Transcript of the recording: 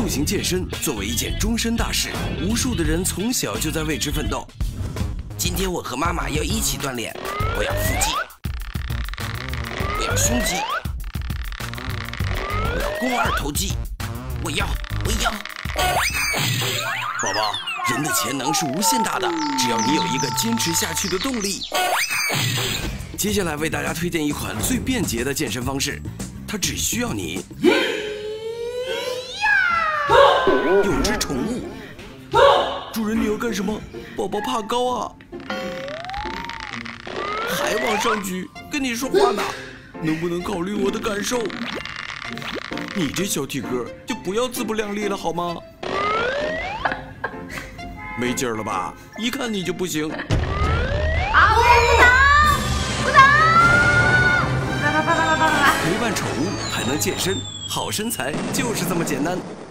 塑形健身作为一件终身大事，无数的人从小就在为之奋斗。今天我和妈妈要一起锻炼，我要腹肌，我要胸肌，我要肱二头肌，我要。宝宝，人的潜能是无限大的，只要你有一个坚持下去的动力。接下来为大家推荐一款最便捷的健身方式，它只需要你有只宠物。主人，你要干什么？宝宝怕高啊！还往上举，跟你说话呢，能不能考虑我的感受？你这小体格就不要自不量力了好吗？没劲儿了吧？一看你就不行。 不打！ 陪伴宠物还能健身，好身材就是这么简单。